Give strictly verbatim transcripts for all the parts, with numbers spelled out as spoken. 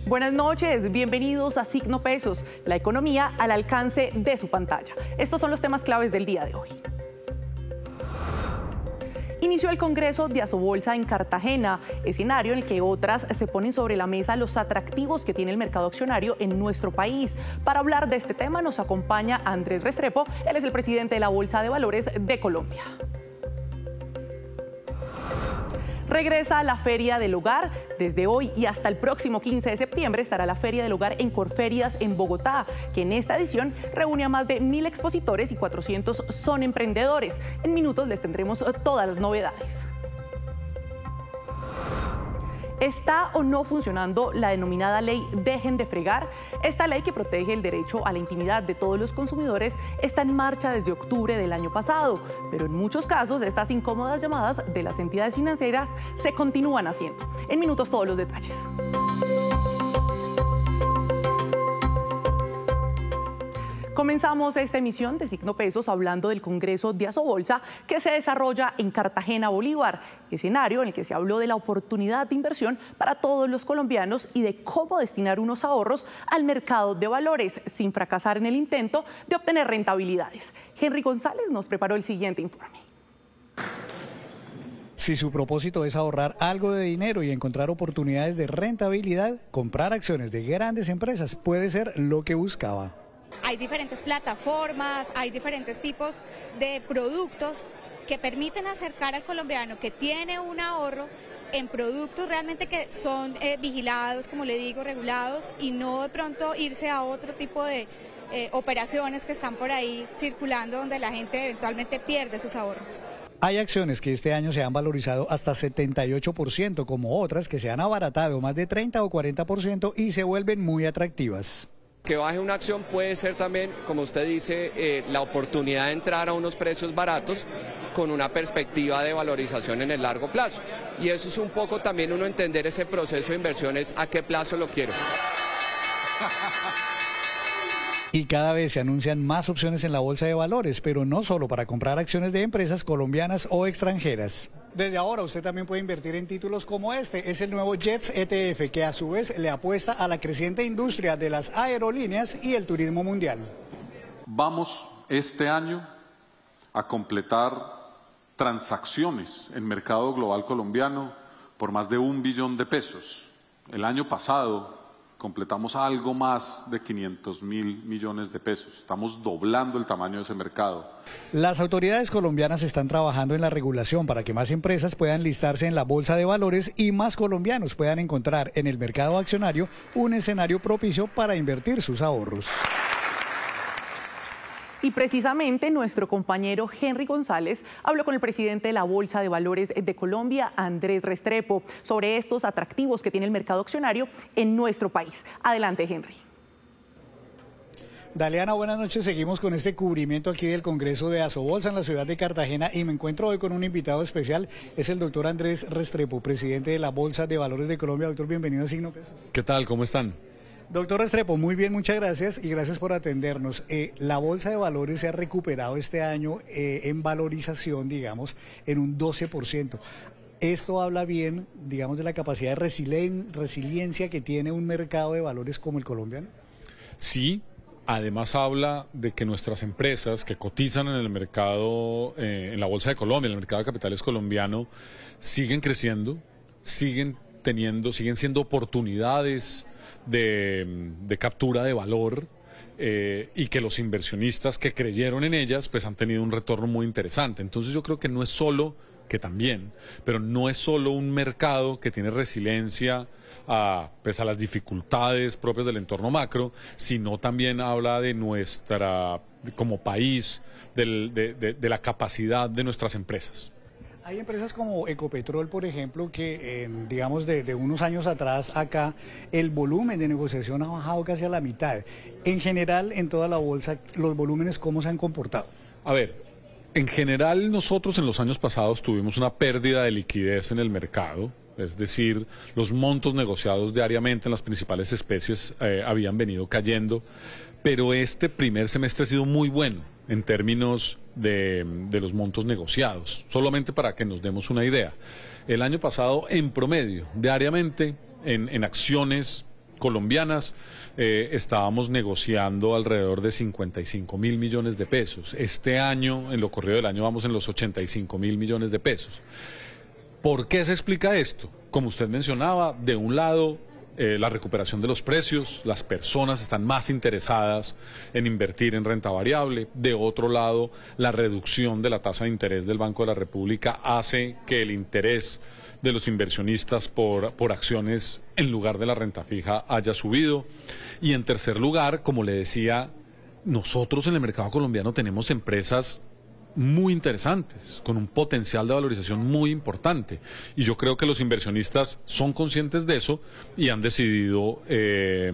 Buenas noches, bienvenidos a Signo Pesos, la economía al alcance de su pantalla. Estos son los temas claves del día de hoy. Inició el Congreso de Asobolsa en Cartagena, escenario en el que otras se ponen sobre la mesa los atractivos que tiene el mercado accionario en nuestro país. Para hablar de este tema nos acompaña Andrés Restrepo, él es el presidente de la Bolsa de Valores de Colombia. Regresa a la Feria del Hogar. Desde hoy y hasta el próximo quince de septiembre estará la Feria del Hogar en Corferias en Bogotá, que en esta edición reúne a más de mil expositores y cuatrocientos son emprendedores. En minutos les tendremos todas las novedades. ¿Está o no funcionando la denominada ley Dejen de Fregar? Esta ley, que protege el derecho a la intimidad de todos los consumidores, está en marcha desde octubre del año pasado, pero en muchos casos estas incómodas llamadas de las entidades financieras se continúan haciendo. En minutos todos los detalles. Comenzamos esta emisión de Signo Pesos hablando del Congreso de Asobolsa que se desarrolla en Cartagena, Bolívar, escenario en el que se habló de la oportunidad de inversión para todos los colombianos y de cómo destinar unos ahorros al mercado de valores sin fracasar en el intento de obtener rentabilidades. Henry González nos preparó el siguiente informe. Si su propósito es ahorrar algo de dinero y encontrar oportunidades de rentabilidad, comprar acciones de grandes empresas puede ser lo que buscaba. Hay diferentes plataformas, hay diferentes tipos de productos que permiten acercar al colombiano que tiene un ahorro en productos realmente que son eh, vigilados, como le digo, regulados, y no de pronto irse a otro tipo de eh, operaciones que están por ahí circulando donde la gente eventualmente pierde sus ahorros. Hay acciones que este año se han valorizado hasta setenta y ocho por ciento, como otras que se han abaratado más de treinta o cuarenta por ciento y se vuelven muy atractivas. Que baje una acción puede ser también, como usted dice, eh, la oportunidad de entrar a unos precios baratos con una perspectiva de valorización en el largo plazo. Y eso es un poco también uno entender ese proceso de inversiones, a qué plazo lo quiero. Y cada vez se anuncian más opciones en la Bolsa de Valores, pero no solo para comprar acciones de empresas colombianas o extranjeras. Desde ahora usted también puede invertir en títulos como este. Es el nuevo Jets E T F, que a su vez le apuesta a la creciente industria de las aerolíneas y el turismo mundial. Vamos este año a completar transacciones en mercado global colombiano por más de un billón de pesos. El año pasado completamos algo más de quinientos mil millones de pesos. Estamos doblando el tamaño de ese mercado. Las autoridades colombianas están trabajando en la regulación para que más empresas puedan listarse en la Bolsa de Valores y más colombianos puedan encontrar en el mercado accionario un escenario propicio para invertir sus ahorros. Y precisamente nuestro compañero Henry González habló con el presidente de la Bolsa de Valores de Colombia, Andrés Restrepo, sobre estos atractivos que tiene el mercado accionario en nuestro país. Adelante, Henry. Daleana, buenas noches. Seguimos con este cubrimiento aquí del Congreso de Asobolsa en la ciudad de Cartagena y me encuentro hoy con un invitado especial. Es el doctor Andrés Restrepo, presidente de la Bolsa de Valores de Colombia. Doctor, bienvenido a Signo Pesos. ¿Qué tal? ¿Cómo están? Doctor Restrepo, muy bien, muchas gracias y gracias por atendernos. Eh, la Bolsa de Valores se ha recuperado este año eh, en valorización, digamos, en un doce por ciento. Esto habla bien, digamos, de la capacidad de resilien resiliencia que tiene un mercado de valores como el colombiano. Sí, además habla de que nuestras empresas que cotizan en el mercado, eh, en la Bolsa de Colombia, en el mercado de capitales colombiano, siguen creciendo, siguen teniendo, siguen siendo oportunidades De, de captura de valor eh, y que los inversionistas que creyeron en ellas pues han tenido un retorno muy interesante. Entonces yo creo que no es solo, que también, pero no es solo un mercado que tiene resiliencia a, pues, a las dificultades propias del entorno macro, sino también habla de nuestra, como país, del, de, de, de la capacidad de nuestras empresas. Hay empresas como Ecopetrol, por ejemplo, que eh, digamos de, de unos años atrás acá el volumen de negociación ha bajado casi a la mitad. En general, en toda la bolsa, los volúmenes, ¿cómo se han comportado? A ver, en general nosotros en los años pasados tuvimos una pérdida de liquidez en el mercado, es decir, los montos negociados diariamente en las principales especies eh, habían venido cayendo, pero este primer semestre ha sido muy bueno en términos de, de los montos negociados. Solamente para que nos demos una idea, el año pasado en promedio, diariamente, en, en acciones colombianas, eh, estábamos negociando alrededor de cincuenta y cinco mil millones de pesos. Este año, en lo corrido del año, vamos en los ochenta y cinco mil millones de pesos. ¿Por qué se explica esto? Como usted mencionaba, de un lado, eh, la recuperación de los precios, las personas están más interesadas en invertir en renta variable. De otro lado, la reducción de la tasa de interés del Banco de la República hace que el interés de los inversionistas por, por acciones en lugar de la renta fija haya subido. Y en tercer lugar, como le decía, nosotros en el mercado colombiano tenemos empresas muy interesantes, con un potencial de valorización muy importante. Y yo creo que los inversionistas son conscientes de eso y han decidido eh,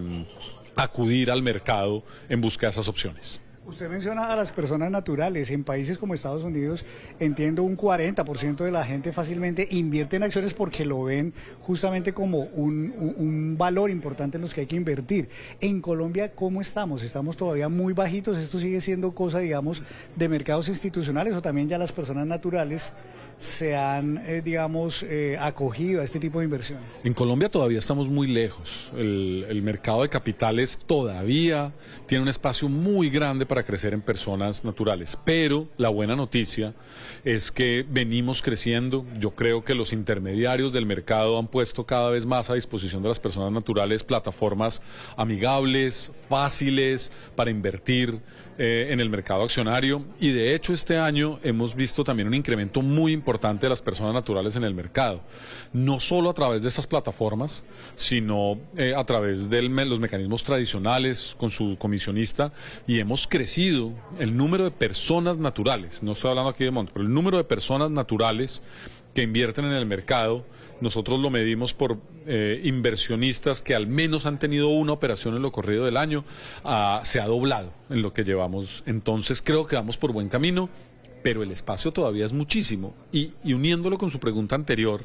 acudir al mercado en busca de esas opciones. Usted menciona a las personas naturales. En países como Estados Unidos, entiendo, un cuarenta por ciento de la gente fácilmente invierte en acciones porque lo ven justamente como un, un, un valor importante en los que hay que invertir. En Colombia, ¿cómo estamos? ¿Estamos todavía muy bajitos? ¿Esto sigue siendo cosa, digamos, de mercados institucionales o también ya las personas naturales se han, eh, digamos, eh, acogido a este tipo de inversiones? En Colombia todavía estamos muy lejos. El, el mercado de capitales todavía tiene un espacio muy grande para crecer en personas naturales. Pero la buena noticia es que venimos creciendo. Yo creo que los intermediarios del mercado han puesto cada vez más a disposición de las personas naturales plataformas amigables, fáciles para invertir eh, en el mercado accionario. Y de hecho este año hemos visto también un incremento muy importante de las personas naturales en el mercado, no solo a través de estas plataformas, sino eh, a través de los mecanismos tradicionales con su comisionista, y hemos crecido el número de personas naturales, no estoy hablando aquí de montos, pero el número de personas naturales que invierten en el mercado. Nosotros lo medimos por eh, inversionistas que al menos han tenido una operación en lo corrido del año, uh, se ha doblado en lo que llevamos. Entonces creo que vamos por buen camino, pero el espacio todavía es muchísimo. Y, y uniéndolo con su pregunta anterior,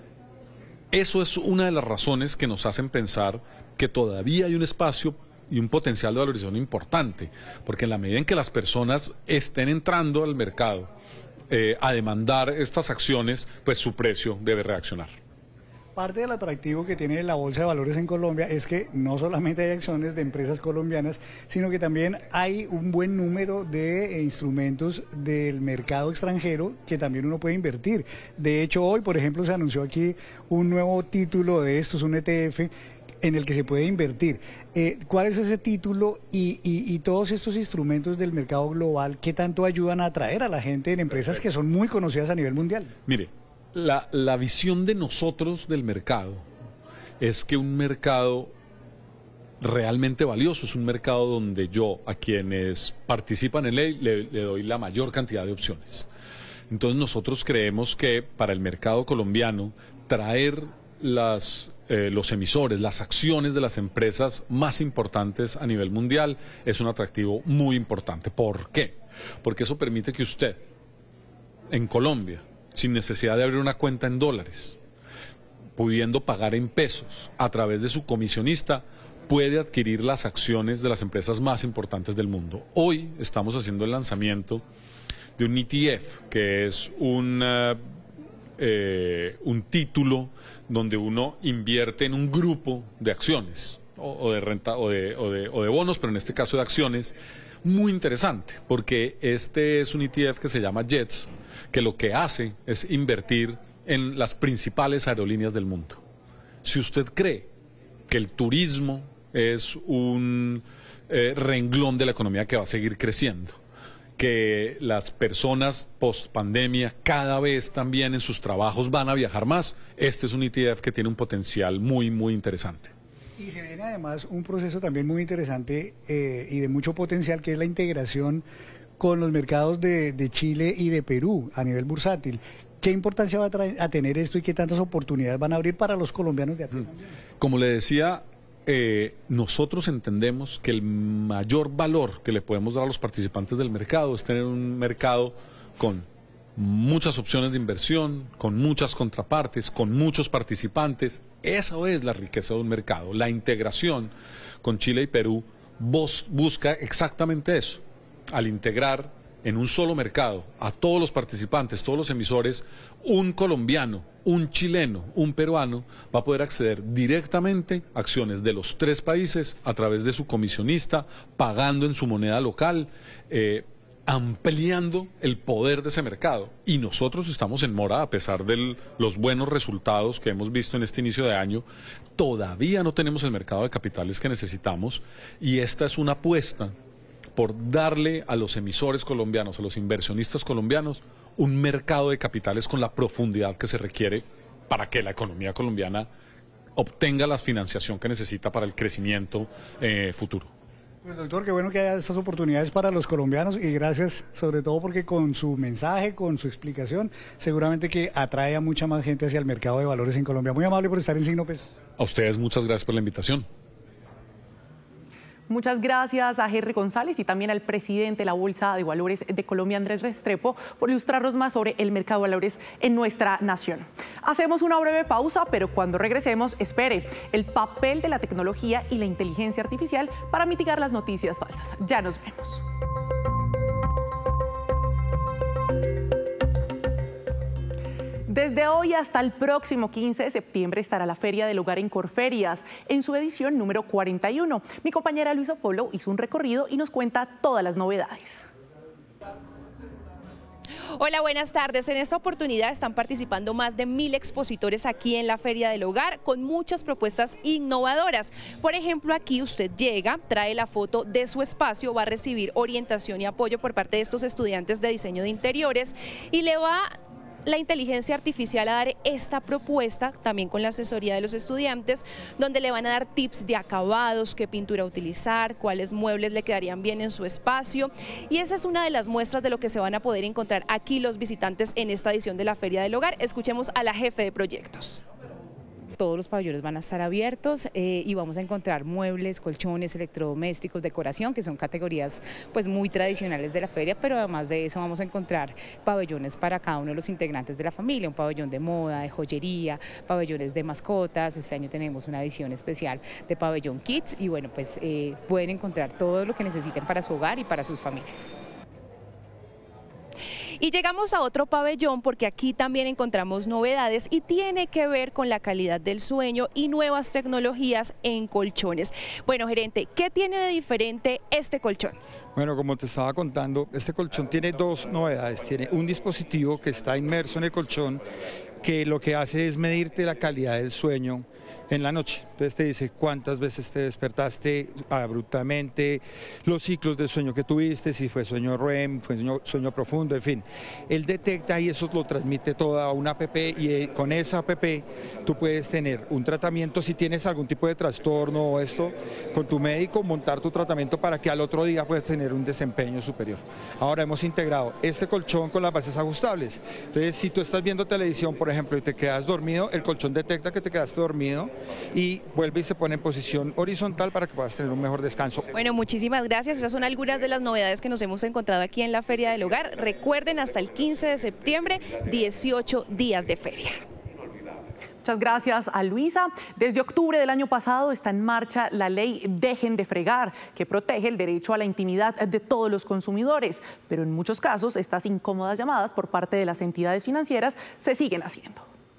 eso es una de las razones que nos hacen pensar que todavía hay un espacio y un potencial de valorización importante, porque en la medida en que las personas estén entrando al mercado eh, a demandar estas acciones, pues su precio debe reaccionar. Parte del atractivo que tiene la Bolsa de Valores en Colombia es que no solamente hay acciones de empresas colombianas, sino que también hay un buen número de instrumentos del mercado extranjero que también uno puede invertir. De hecho, hoy, por ejemplo, se anunció aquí un nuevo título de estos, un E T F, en el que se puede invertir. Eh, ¿Cuál es ese título y, y, y todos estos instrumentos del mercado global, qué tanto ayudan a atraer a la gente en empresas que son muy conocidas a nivel mundial? Mire, La, la visión de nosotros del mercado es que un mercado realmente valioso es un mercado donde yo a quienes participan en él le, le doy la mayor cantidad de opciones. Entonces nosotros creemos que para el mercado colombiano traer las, eh, los emisores, las acciones de las empresas más importantes a nivel mundial es un atractivo muy importante. ¿Por qué? Porque eso permite que usted en Colombia, sin necesidad de abrir una cuenta en dólares, pudiendo pagar en pesos a través de su comisionista, puede adquirir las acciones de las empresas más importantes del mundo. Hoy estamos haciendo el lanzamiento de un E T F, que es un, uh, eh, un título donde uno invierte en un grupo de acciones, o, o de renta, o de, o de, o de bonos, pero en este caso de acciones, muy interesante, porque este es un E T F que se llama JETS, que lo que hace es invertir en las principales aerolíneas del mundo. Si usted cree que el turismo es un eh, renglón de la economía que va a seguir creciendo, que las personas post pandemia cada vez también en sus trabajos van a viajar más, este es un E T F que tiene un potencial muy, muy interesante. Y se viene además un proceso también muy interesante eh, y de mucho potencial, que es la integración con los mercados de, de Chile y de Perú a nivel bursátil. ¿Qué importancia va a, traer, a tener esto y qué tantas oportunidades van a abrir para los colombianos de aquí? Como le decía, eh, nosotros entendemos que el mayor valor que le podemos dar a los participantes del mercado es tener un mercado con muchas opciones de inversión, con muchas contrapartes, con muchos participantes. Esa es la riqueza de un mercado. La integración con Chile y Perú busca exactamente eso. Al integrar en un solo mercado a todos los participantes, todos los emisores, un colombiano, un chileno, un peruano va a poder acceder directamente a acciones de los tres países a través de su comisionista, pagando en su moneda local, eh, ampliando el poder de ese mercado. Y nosotros estamos en mora, a pesar de los buenos resultados que hemos visto en este inicio de año, todavía no tenemos el mercado de capitales que necesitamos, y esta es una apuesta por darle a los emisores colombianos, a los inversionistas colombianos, un mercado de capitales con la profundidad que se requiere para que la economía colombiana obtenga la financiación que necesita para el crecimiento eh, futuro. Pues doctor, qué bueno que haya estas oportunidades para los colombianos, y gracias sobre todo porque con su mensaje, con su explicación, seguramente que atrae a mucha más gente hacia el mercado de valores en Colombia. Muy amable por estar en Signo Pesos. A ustedes muchas gracias por la invitación. Muchas gracias a Henry González y también al presidente de la Bolsa de Valores de Colombia, Andrés Restrepo, por ilustrarnos más sobre el mercado de valores en nuestra nación. Hacemos una breve pausa, pero cuando regresemos, espere el papel de la tecnología y la inteligencia artificial para mitigar las noticias falsas. Ya nos vemos. Desde hoy hasta el próximo quince de septiembre estará la Feria del Hogar en Corferias, en su edición número cuarenta y uno. Mi compañera Luisa Polo hizo un recorrido y nos cuenta todas las novedades. Hola, buenas tardes. En esta oportunidad están participando más de mil expositores aquí en la Feria del Hogar con muchas propuestas innovadoras. Por ejemplo, aquí usted llega, trae la foto de su espacio, va a recibir orientación y apoyo por parte de estos estudiantes de diseño de interiores y le va la inteligencia artificial a dar esta propuesta, también con la asesoría de los estudiantes, donde le van a dar tips de acabados, qué pintura utilizar, cuáles muebles le quedarían bien en su espacio. Y esa es una de las muestras de lo que se van a poder encontrar aquí los visitantes en esta edición de la Feria del Hogar. Escuchemos a la jefe de proyectos. Todos los pabellones van a estar abiertos eh, y vamos a encontrar muebles, colchones, electrodomésticos, decoración, que son categorías pues muy tradicionales de la feria, pero además de eso vamos a encontrar pabellones para cada uno de los integrantes de la familia, un pabellón de moda, de joyería, pabellones de mascotas. Este año tenemos una edición especial de pabellón Kids y bueno, pues eh, pueden encontrar todo lo que necesiten para su hogar y para sus familias. Y llegamos a otro pabellón porque aquí también encontramos novedades y tiene que ver con la calidad del sueño y nuevas tecnologías en colchones. Bueno, gerente, ¿qué tiene de diferente este colchón? Bueno, como te estaba contando, este colchón tiene dos novedades. Tiene un dispositivo que está inmerso en el colchón que lo que hace es medirte la calidad del sueño en la noche. Entonces te dice cuántas veces te despertaste abruptamente, los ciclos de sueño que tuviste, si fue sueño R E M, fue sueño, sueño profundo, en fin. Él detecta y eso lo transmite toda una app y con esa app tú puedes tener un tratamiento si tienes algún tipo de trastorno o esto, con tu médico montar tu tratamiento para que al otro día puedas tener un desempeño superior. Ahora hemos integrado este colchón con las bases ajustables. Entonces si tú estás viendo televisión, por ejemplo, y te quedas dormido, el colchón detecta que te quedaste dormido y vuelve y se pone en posición horizontal para que puedas tener un mejor descanso. Bueno, muchísimas gracias. Esas son algunas de las novedades que nos hemos encontrado aquí en la Feria del Hogar. Recuerden, hasta el quince de septiembre, dieciocho días de feria. Muchas gracias a Luisa. Desde octubre del año pasado está en marcha la ley Dejen de Fregar, que protege el derecho a la intimidad de todos los consumidores. Pero en muchos casos, estas incómodas llamadas por parte de las entidades financieras se siguen haciendo.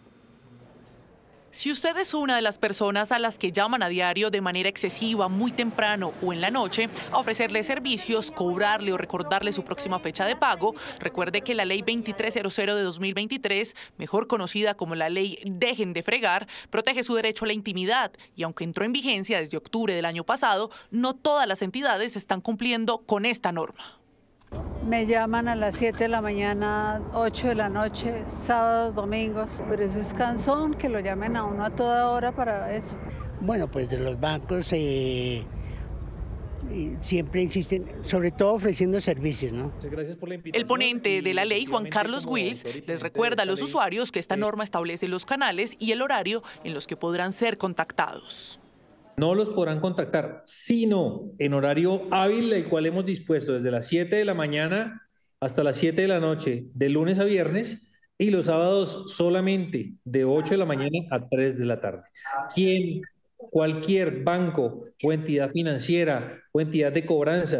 Si usted es una de las personas a las que llaman a diario de manera excesiva, muy temprano o en la noche, a ofrecerle servicios, cobrarle o recordarle su próxima fecha de pago, recuerde que la ley veintitrés cero de dos mil veintitrés, mejor conocida como la ley Dejen de Fregar, protege su derecho a la intimidad y aunque entró en vigencia desde octubre del año pasado, no todas las entidades están cumpliendo con esta norma. Me llaman a las siete de la mañana, ocho de la noche, sábados, domingos, pero eso es cansón que lo llamen a uno a toda hora para eso. Bueno, pues de los bancos eh, siempre insisten, sobre todo ofreciendo servicios, ¿no? El ponente de la ley, Juan Carlos Wills, les recuerda a los usuarios que esta norma establece los canales y el horario en los que podrán ser contactados. No los podrán contactar, sino en horario hábil, el cual hemos dispuesto desde las siete de la mañana hasta las siete de la noche, de lunes a viernes, y los sábados solamente de ocho de la mañana a tres de la tarde. Quien, cualquier banco o entidad financiera o entidad de cobranza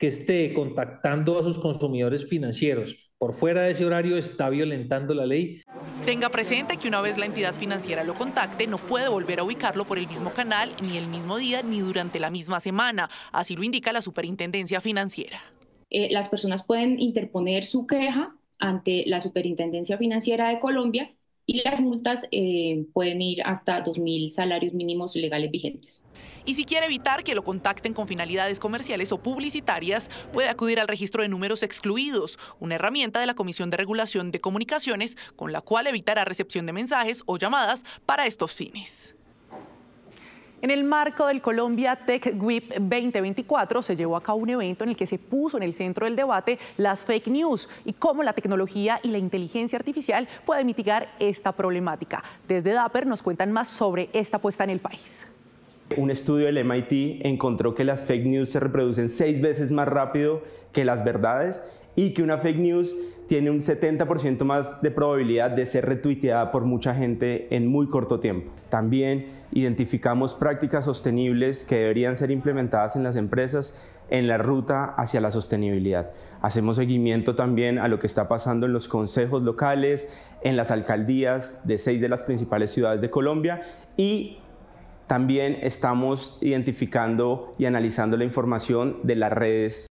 que esté contactando a sus consumidores financieros por fuera de ese horario está violentando la ley. Tenga presente que una vez la entidad financiera lo contacte, no puede volver a ubicarlo por el mismo canal, ni el mismo día, ni durante la misma semana. Así lo indica la Superintendencia Financiera. Eh, las personas pueden interponer su queja ante la Superintendencia Financiera de Colombia y las multas eh, pueden ir hasta dos mil salarios mínimos legales vigentes. Y si quiere evitar que lo contacten con finalidades comerciales o publicitarias, puede acudir al registro de números excluidos, una herramienta de la Comisión de Regulación de Comunicaciones con la cual evitará recepción de mensajes o llamadas para estos fines. En el marco del Colombia Tech Week veinte veinticuatro se llevó a cabo un evento en el que se puso en el centro del debate las fake news y cómo la tecnología y la inteligencia artificial pueden mitigar esta problemática. Desde Dapper nos cuentan más sobre esta puesta en el país. Un estudio del M I T encontró que las fake news se reproducen seis veces más rápido que las verdades y que una fake news tiene un setenta por ciento más de probabilidad de ser retuiteada por mucha gente en muy corto tiempo. También identificamos prácticas sostenibles que deberían ser implementadas en las empresas en la ruta hacia la sostenibilidad. Hacemos seguimiento también a lo que está pasando en los consejos locales, en las alcaldías de seis de las principales ciudades de Colombia y también estamos identificando y analizando la información de las redes.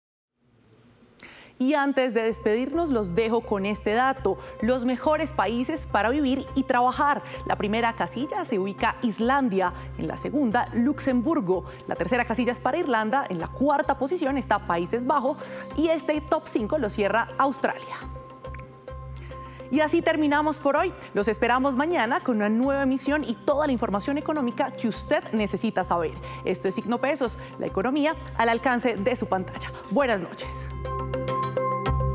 Y antes de despedirnos, los dejo con este dato: los mejores países para vivir y trabajar. La primera casilla se ubica Islandia, en la segunda Luxemburgo, la tercera casilla es para Irlanda, en la cuarta posición está Países Bajos y este top cinco lo cierra Australia. Y así terminamos por hoy. Los esperamos mañana con una nueva emisión y toda la información económica que usted necesita saber. Esto es Signo Pesos, la economía al alcance de su pantalla. Buenas noches.